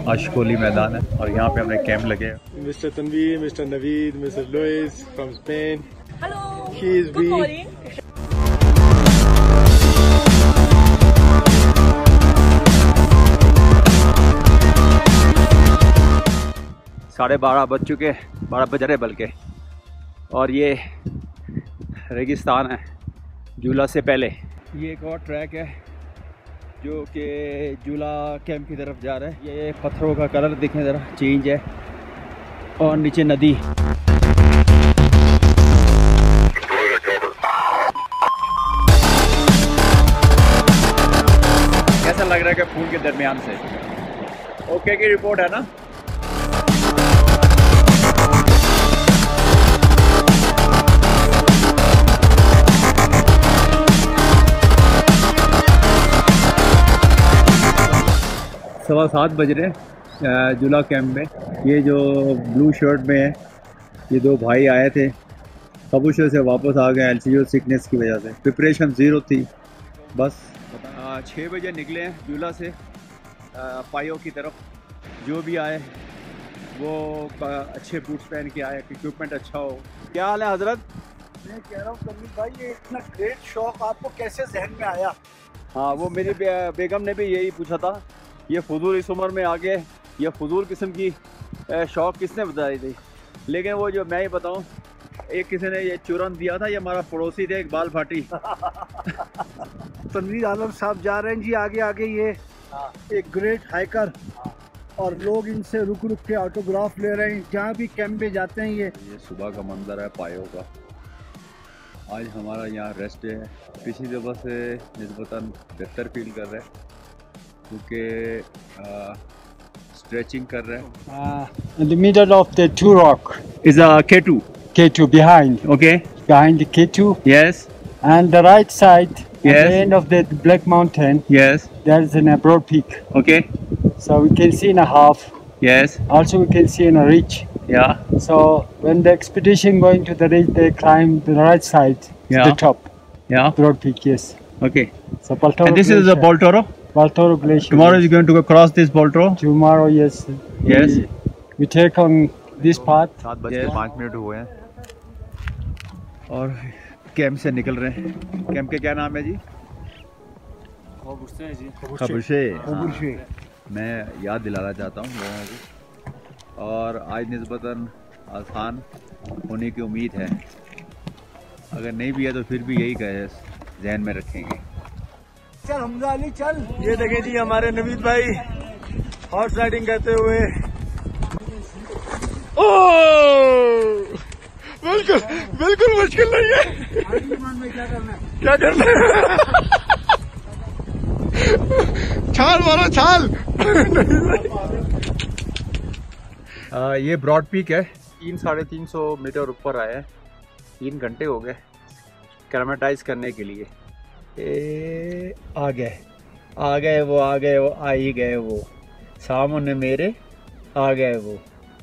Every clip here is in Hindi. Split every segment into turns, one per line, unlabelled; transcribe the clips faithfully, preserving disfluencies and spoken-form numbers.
आशकोली मैदान है और यहाँ पे हमने कैंप लगे हैं।
Mister Tanveer, mister Naveed, mister Luis from Spain.
Hello,
he is
good morning.
साढ़े बारह बज चुके, बारह बज रहे बल्कि, और ये रेगिस्तान है झूला से पहले। ये एक और ट्रैक है जो कि झूला कैंप की तरफ जा रहा है। ये पत्थरों का कलर देखें ज़रा, चेंज है, और नीचे नदी। कैसा लग रहा है कि फूल के दरमियान से ओके की रिपोर्ट है ना। सवा सात बज रहे झूला कैंप में। ये जो ब्लू शर्ट में है ये दो भाई आए थे, कबूशर से वापस आ गए एलसीओ सिकनेस की वजह से। प्रिपरेशन ज़ीरो थी बस। छः बजे निकले हैं झूला से पायो की तरफ। जो भी आए वो अच्छे बूट्स पहन के आए, इक्विपमेंट अच्छा हो। क्या हाल है हजरत?
मैं कह रहा हूँ तनवीर भाई, ये इतना ग्रेट शौक आपको कैसे जहन में आया?
हाँ, वो मेरी बे, बेगम ने भी यही पूछा था। ये फजूल इस उम्र में आगे ये फजूल किस्म की शौक़ किसने बताई थी? लेकिन वो जो मैं ही बताऊँ, एक किसी ने ये चुरन दिया था, ये हमारा पड़ोसी थे इकबाल फाटी।
तनवीर आलम साहब जा रहे हैं जी आगे आगे। ये एक ग्रेट हाइकर और लोग इनसे रुक रुक के ऑटोग्राफ ले रहे हैं जहाँ भी कैंप पे जाते हैं। ये
ये सुबह का मंजर है पायो का। आज हमारा यहाँ रेस्ट है। पिछली दफ़ा से निस्बतन बेहतर फील कर रहे हैं क्योंकि स्ट्रेचिंग कर रहे हैं।
In the middle of the two rock
is a K two.
K two behind.
Okay.
Behind the K two.
Yes.
And the right side.
Yes.
At the end of the Black Mountain.
Yes.
There is an broad peak.
Okay.
So we can see in a half.
Yes.
Also we can see in a ridge.
Yeah.
So when the expedition going to the ridge, they climb the right side.
Yeah.
The top.
Yeah.
Broad peak. Yes.
Okay.
So Baltoro.
And this
Glacier.
is the Baltoro.
Baltoro Glacier.
Tomorrow is going to go cross this Baltoro.
Tomorrow, yes.
Yes.
We, we take on this path.
सात बज के पाँच मिनट हुए हैं और कैंप से निकल रहे हैं। कैंप के क्या नाम है जी? खबुशे। हाँ। मैं याद दिलाना चाहता हूँ लोगों को, और आज निस्बतन आसान होने की उम्मीद है। अगर नहीं भी है तो फिर भी यही कहे जहन में रखेंगे।
चल हमजा अली चल।
ये देखें जी हमारे नवीद भाई हॉर्स राइडिंग करते हुए। ओह, बिल्कुल बिल्कुल मुश्किल नहीं है।
में क्या करना है?
क्या करना है? छाल मारो छाल।
आ, ये ब्रॉड पीक है। तीन साढ़े तीन सौ मीटर ऊपर आया है। तीन घंटे हो गए क्लेमेटाइज करने के लिए। ए, आ गए आ गए वो आ गए वो आ ही गए वो सामने मेरे आ गए वो।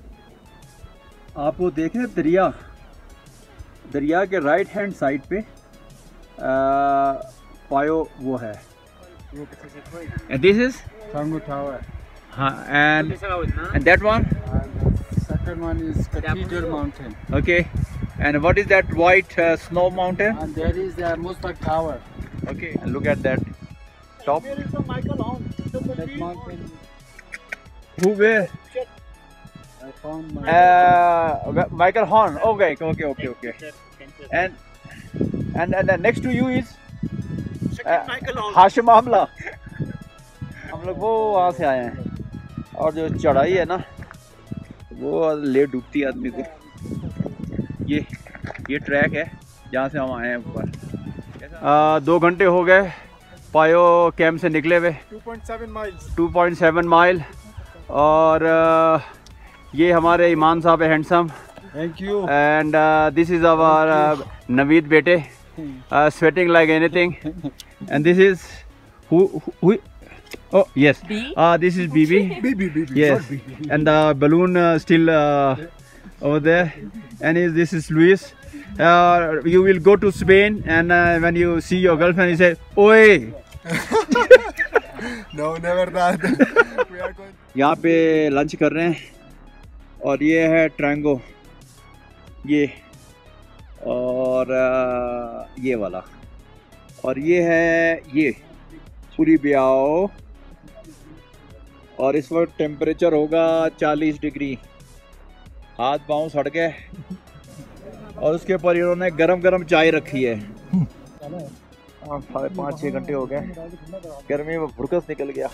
आप वो देखें दरिया, दरिया के राइट हैंड साइड पे आ, पायो वो है। This is
Tangu Tower.
हाँ, and and that one
Second one is Cathedral Mountain.
Okay, and what is that white snow mountain?
And there is the Mustaq Tower.
Okay, and look at that top.
Here is the Michael Horn.
That mountain.
Who where?
I found my.
Uh, Michael Horn. Okay, okay, okay, okay. And and and then next to you is uh, Hashim Amla. हम लोग वो वहाँ से आए हैं, और जो चढ़ाई है ना वो ले डूबती है आदमी को। ये ये ट्रैक है जहाँ से हम आए हैं ऊपर। आ, दो घंटे हो गए पायो कैंप से निकले हुए।
Two point seven miles.
Two point seven mile. और आ, ये हमारे ईमान साहब है, handsome.
Thank you.
And this is our Naveed बेटे, sweating like anything. And this is who oh yes, uh, this is B B.
B B B B.
Yes, and the balloon uh, still uh, over there. And is this is Luis. Uh, you will go to Spain, and uh, when you see your girlfriend, you say, "Oi."
No, never that. We are going.
यहाँ पे लंच कर रहे हैं और ये है ट्रैंगो, ये और आ, ये वाला, और ये है ये पूरी ब्याओ, और इस वक्त टेम्परेचर होगा चालीस डिग्री। हाथ पाँव सड़ गए और उसके ऊपर इन्होंने गरम गरम चाय रखी है। हाँ, साढ़े पाँच छः घंटे हो गए, गर्मी में भुरकस निकल गया।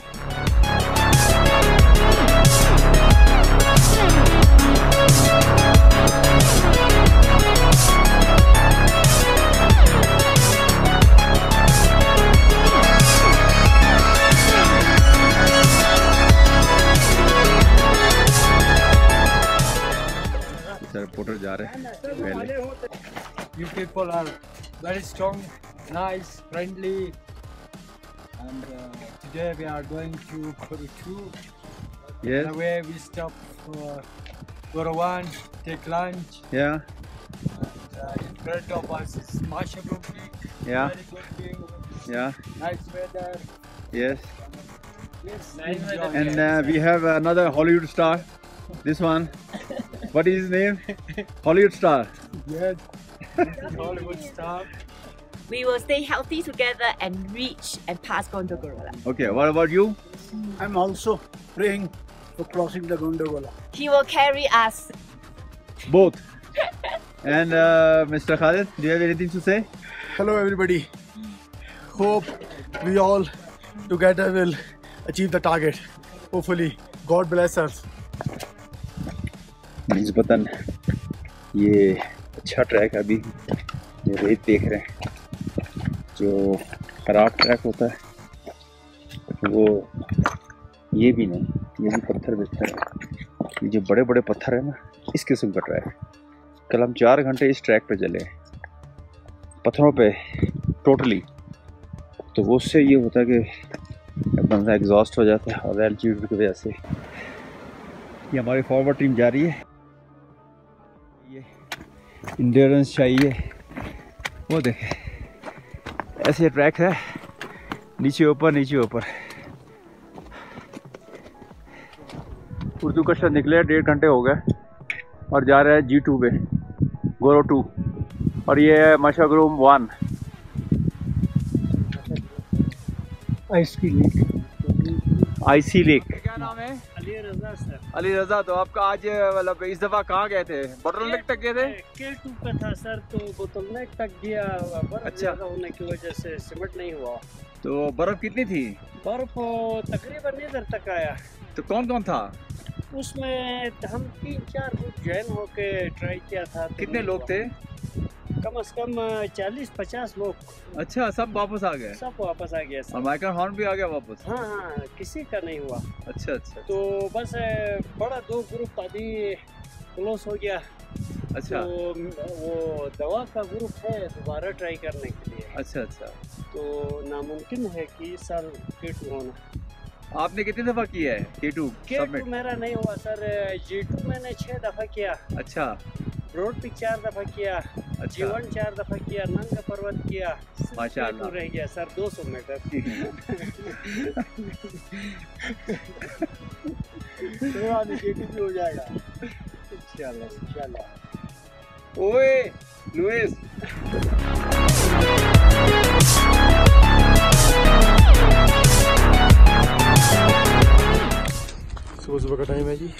रिपोर्टर जा रहे हैं पहले।
You people are very strong, nice, friendly, and uh, today we are going to Koruchu.
Yes.
On the way we stop for Gorawan, take lunch.
Yeah.
And, uh, in front of us is Mashabro Peak.
Yeah.
Very good view.
Yeah.
Nice weather.
Yes.
Yes, nice weather.
And uh, we have another Hollywood star. This one. What is his name? Hollywood star.
Yes. This is Hollywood star.
We will stay healthy together and reach and pass Gondogorola.
Okay. What about you?
I'm also praying for crossing the Gondogola.
He will carry us.
Both. And uh, Mister Khalid, do you have anything to say?
Hello, everybody. Hope we all together will achieve the target. Hopefully, God bless us.
निस्बतन ये अच्छा ट्रैक है। अभी ये रेत देख रहे हैं, जो खराब ट्रैक होता है वो ये भी नहीं, ये भी पत्थर बिस्तर है। ये जो बड़े बड़े पत्थर है ना, इस किस्म का ट्रैक है। कल हम चार घंटे इस ट्रैक पे चले पत्थरों पे टोटली, तो वो उससे ये होता है कि बंदा एग्जॉस्ट हो जाता है और एल्टीट्यूड की वजह से। ये हमारी फॉरवर्ड टीम जा रही है। ये इंड्योरेंस चाहिए, वो देखे ऐसे ट्रैक है, नीचे ऊपर नीचे ऊपर। उर्दू कश्त निकले डेढ़ घंटे हो गए और जा रहे हैं जी टू पे, गोरो टू, और ये है Masherbrum one.
Ice Lake.
Icy lake.
क्या नाम है? अली रजा सर।
अली रजा, तो आपका आज मतलब इस दफ़ा कहाँ गए थे? बोटलनेक तक गए थे?
के टू पे था सर, तो बोतलनेक तक गया। बर्फ
अच्छा।
ज़्यादा होने की वजह से सिमट नहीं हुआ।
तो बर्फ़ कितनी थी?
बर्फ तकरीबन इधर तक आया।
तो कौन कौन था?
उसमें हम तीन चार ग्रुप ज्वाइन होके ट्राई किया था। तो
कितने
नहीं
लोग
हुआ।
थे?
कम से कम चालीस पचास लोग।
अच्छा, सब वापस आ गए?
सब वापस आ गया
और
सर।
माइकल हॉर्न भी आ गया वापस?
हाँ हाँ, किसी का नहीं हुआ।
अच्छा अच्छा।
तो बस बड़ा दो ग्रुप अभी क्लोज हो गया।
अच्छा।
तो वो दवा का ग्रुप है दोबारा ट्राई करने के लिए।
अच्छा अच्छा।
तो नामुमकिन है कि इस साल के टू होना।
आपने कितनी दफ़ा किया है के टू
के टू
सबमिट?
मेरा नहीं हुआ सर। जी टू मैंने छः दफ़ा किया।
अच्छा
रोड पे चार दफ़ा किया।
अच्छा।
जीवन चार दफ़ा किया। नंगा पर्वत किया।
माशाअल्लाह।
के टू रह गया सर दो सौ मीटर। के टू भी हो जाएगा इंशाल्लाह इंशाल्लाह।
ओए लुइस,
सुबह सुबह का टाइम है जी।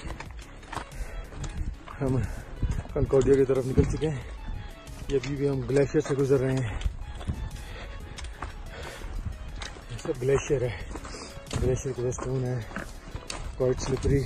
हम कंकॉर्डिया की तरफ निकल चुके हैं। ये अभी भी हम ग्लेशियर से गुजर रहे हैं। ये सब ग्लेशियर है, ग्लेशियर के स्टोन है, क्वाइट स्लिपरी।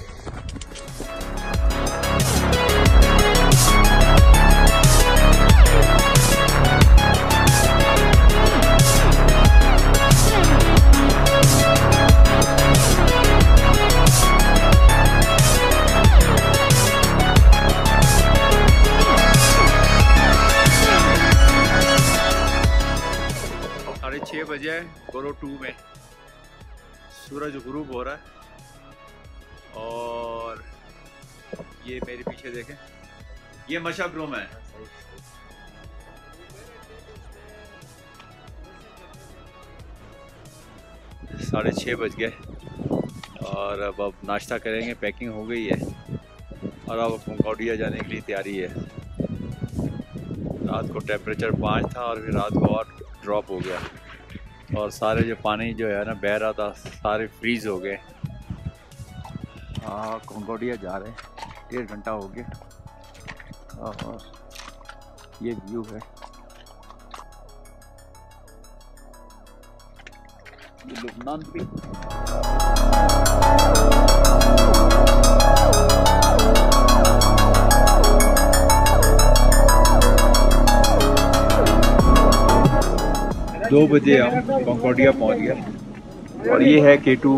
साढ़े छः बजे गोरो टू में सूरज गुरूब हो रहा है और ये मेरे पीछे देखें, ये मशाग्रुम है। साढ़े छः बज गए और अब अब नाश्ता करेंगे, पैकिंग हो गई है और अब कंबोडिया जाने के लिए तैयारी है। रात को टेम्परेचर पाँच था और फिर रात को और ड्रॉप हो गया और सारे जो पानी जो है ना बह रहा था सारे फ्रीज़ हो गए। हाँ कंबोडिया जा रहे हैं, डेढ़ घंटा हो गया और ये व्यू है, ये लुबनान पे। दो बजे हम कंबोडिया पहुंच गए और ये है के टू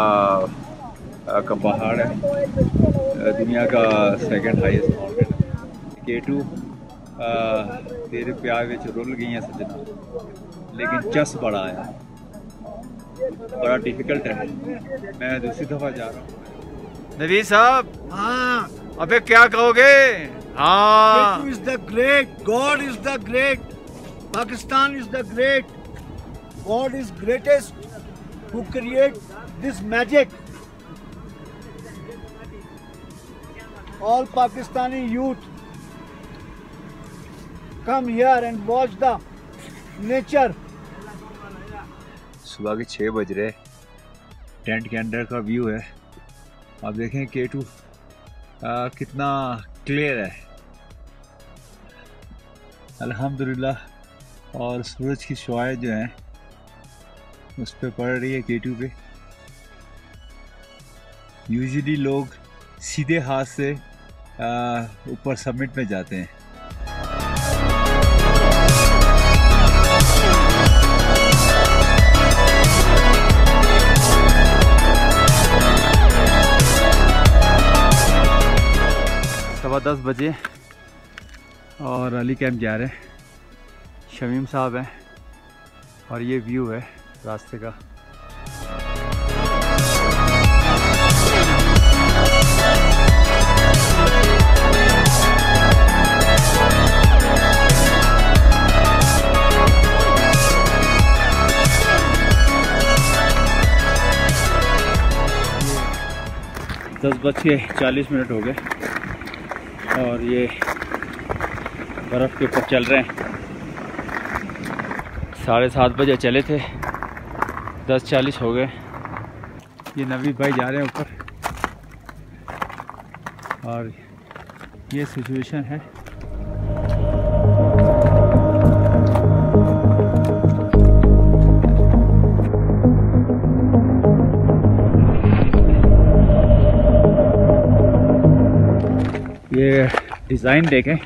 का पहाड़ है, दुनिया का second highest mountain K two. तेरे प्यार विच रुल गई हैं सजना, लेकिन चस बड़ा है, बड़ा डिफिकल्ट है। मैं दूसरी दफ़ा जा रहा हूँ। नवीन साहब,
हाँ,
अबे क्या कहोगे? हाँ,
Ketu is the great, God is the great, Pakistan is the great, God is greatest who create this magic. All Pakistani youth come here and watch the nature.
सुबह के छः बज रहे, टेंट के अंदर का व्यू है। आप देखें के टू कितना क्लियर है अल्हम्दुलिल्लाह, और सूरज की शुआएं जो हैं उस पर पड़ रही है के टू पे। यूजुअली लोग सीधे हाथ से ऊपर समिट में जाते हैं। सवा दस बजे और अली कैंप जा रहे हैं, शमीम साहब हैं और ये व्यू है रास्ते का। दस बज के चालीस मिनट हो गए और ये बर्फ़ के ऊपर चल रहे हैं। साढ़े सात बजे चले थे, दस चालीस हो गए। ये नवी भाई जा रहे हैं ऊपर और ये सिचुएशन है। ये डिज़ाइन देखें,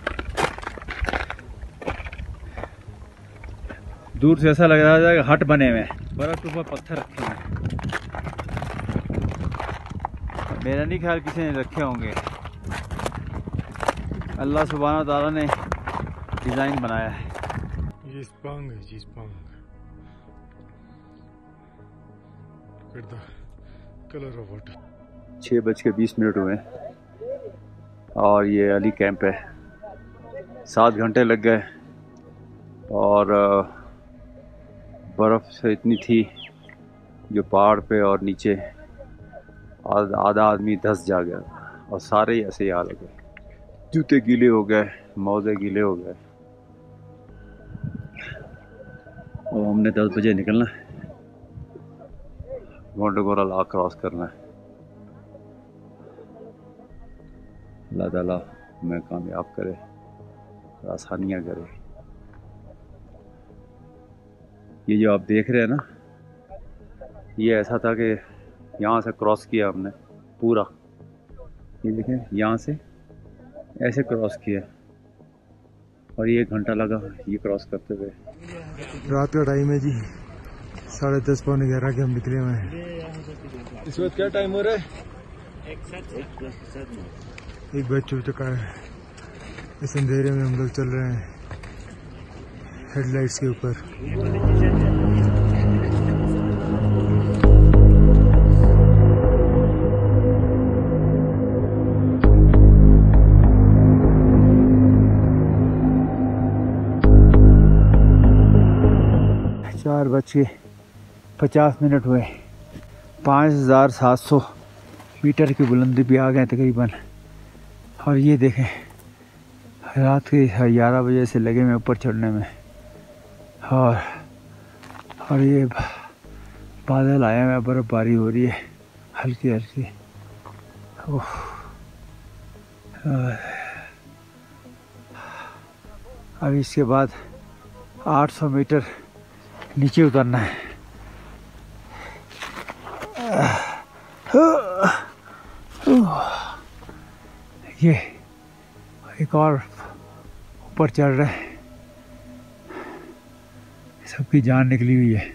दूर से ऐसा लग रहा है कि हट बने हुए हैं, बर्फ के ऊपर पत्थर रखे हैं। मेरा नहीं ख्याल किसी ने रखे होंगे, अल्लाह सुब्हाना ताला ने डिज़ाइन बनाया है।
ये स्पंग है जी, स्पंग। Look at the color of water.
छः बज के बीस मिनट हुए और ये अली कैंप है। सात घंटे लग गए और बर्फ़ से इतनी थी जो पहाड़ पे और नीचे आधा आदमी धंस जा गया और सारे ही ऐसे ही हाल हो गए। जूते गीले हो गए, मोज़े गीले हो गए। और हमने दस बजे निकलना है, गोंडगोरा ला क्रॉस करना है। अल्लाह ताला हमें कामयाब करे, आसानियाँ करे। ये जो आप देख रहे हैं ना, ये ऐसा था कि यहाँ से क्रॉस किया हमने पूरा, ये देखें यहाँ से ऐसे क्रॉस किया और ये एक घंटा लगा ये क्रॉस करते हुए।
रात का टाइम है जी, साढ़े दस पौने ग्यारह के हम निकले हुए हैं। इस वक्त क्या टाइम हो रहा है? एक बज चुका है। इस अंधेरे में हम लोग चल रहे हैं हेडलाइट्स के ऊपर।
चार बज के पचास मिनट हुए, पाँच हज़ार सात सौ मीटर की बुलंदी पे आ गए तकरीबन। और ये देखें रात के ग्यारह बजे से लगे हुए ऊपर चढ़ने में। और और ये बादल आए हुए, बर्फ़बारी हो रही है हल्की हल्की। अब इसके बाद आठ सौ मीटर नीचे उतरना है। ये एक और ऊपर चढ़ रहा है, सबकी जान निकली हुई है।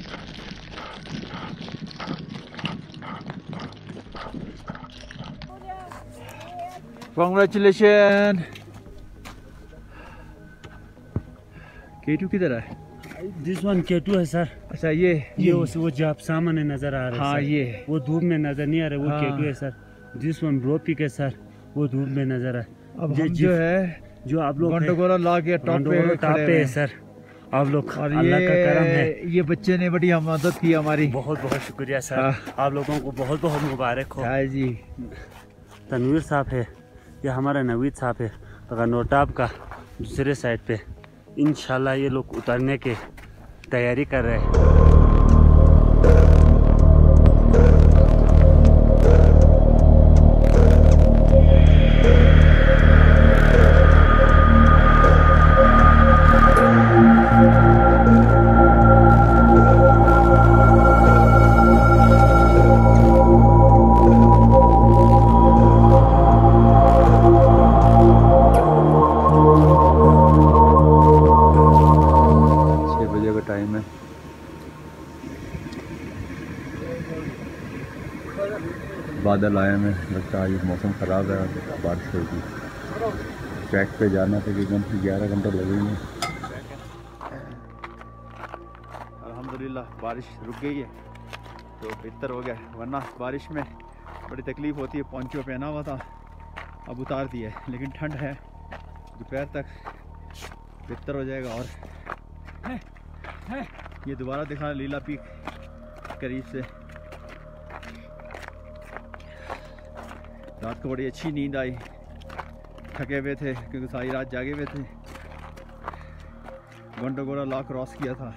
कॉन्ग्रेचुलेशन। केटू किधर है?
दिस वन केटू है सर।
अच्छा ये
ये उस वो जो आप सामने नजर आ रहा है।
हाँ
सर,
ये
वो धूप में नजर नहीं आ रहा, वो
हाँ।
केटू है सर। दिस वन ब्रोपिक है सर, वो धूप में नजर आ।
अब
ये
हम जो है
जो आप लोग
गोंडोगोला ला के टॉप पे
टॉप
खड़े
पे
हैं
है सर। आप लोग
और
अल्लाह
ये
का करम है।
ये बच्चे ने बड़ी मदद की हमारी।
बहुत बहुत शुक्रिया सर।
हाँ।
आप लोगों को बहुत बहुत मुबारक हो।
हाँ जी।
तनवीर साहब है, ये हमारा नवीद साहब है गनोटाब का दूसरे साइड पे। इंशाल्लाह ये लोग उतरने के तैयारी कर रहे हैं।
टाइम है। बादल आए में लगता है ये मौसम ख़राब है, बारिश होगी। ट्रैक पे जाना तकरीबन ग्यारह घंटे लगेंगे। अल्हम्दुलिल्लाह बारिश रुक गई है तो बेहतर हो गया, वरना बारिश में बड़ी तकलीफ़ होती है। पोंचो पहना हुआ था, अब उतार दिया है, लेकिन ठंड है, दोपहर तक बेहतर हो जाएगा। और ये दोबारा दिखा लीला पीक करीब से। रात को बड़ी अच्छी नींद आई, थके हुए थे क्योंकि सारी रात जागे हुए थे। गोंडोगोला लॉ क्रॉस किया था।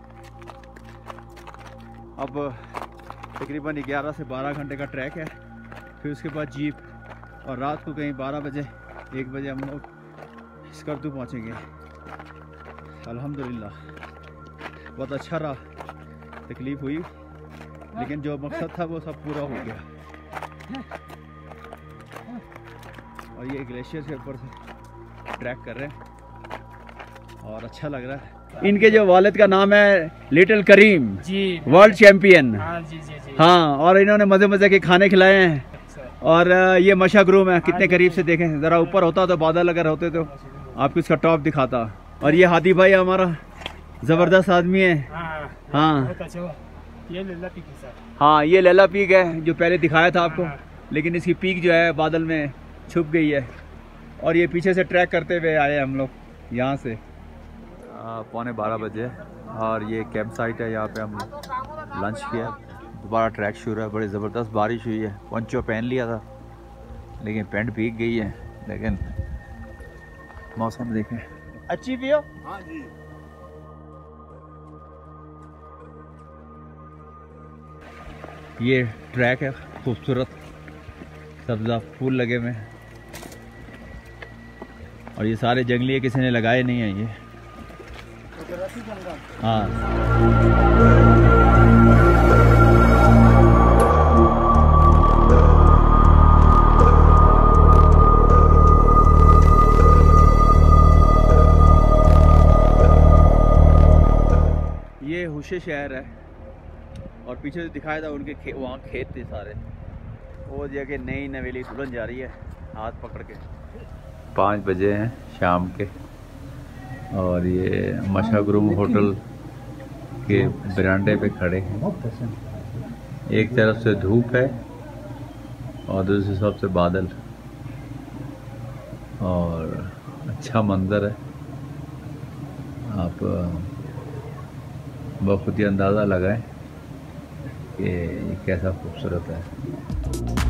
अब तकरीबन ग्यारह से बारह घंटे का ट्रैक है, फिर उसके बाद जीप, और रात को कहीं बारह बजे एक बजे हम लोग स्कर्दू पहुँचेंगे। अल्हम्दुलिल्लाह बहुत अच्छा रहा, तकलीफ़ हुई लेकिन जो मकसद था वो सब पूरा हो गया। और ये ग्लेशियर के ऊपर से ट्रैक कर रहे हैं और अच्छा लग रहा है। इनके जो वालिद का नाम है little Karim ji, world champion. हाँ जी जी जी। हाँ, और इन्होंने मज़े मज़े के खाने खिलाए हैं। और ये मशा ग्रूम है, कितने करीब से देखें, ज़रा ऊपर होता तो बादल अगर होते तो आपको इसका टॉप दिखाता। और ये हादी भाई हमारा ज़बरदस्त आदमी है। हाँ
ये लैला पीक है सर।
हाँ ये लैला पीक है जो पहले दिखाया था आपको, लेकिन इसकी पीक जो है बादल में छुप गई है। और ये पीछे से ट्रैक करते हुए आए हम लोग यहाँ से। पौने बारह बजे और ये कैंप साइट है, यहाँ पे हम लंच किया, दोबारा ट्रैक शुरू है। बड़ी ज़बरदस्त बारिश हुई है, पंचो पहन लिया था लेकिन पैंट भीग गई है। लेकिन मौसम देखें, अच्छी भी हो। हाँ जी। ये ट्रैक है खूबसूरत, सब्ज़ा फूल लगे हुए हैं और ये सारे जंगली है, किसी ने लगाए नहीं हैं ये। हाँ ये हुशे शहर है और पीछे से दिखाया था उनके खे, वहाँ खेत थे सारे। वो जगह नई नवेली दुल्हन जा रही है हाथ पकड़ के। पाँच बजे हैं शाम के और ये मशाग्रुम होटल के बरामदे पे खड़े हैं। एक तरफ से धूप है और दूसरी तरफ से बादल और अच्छा मंजर है। आप बखुद ही अंदाज़ा लगाएं कि ये कैसा खूबसूरत है।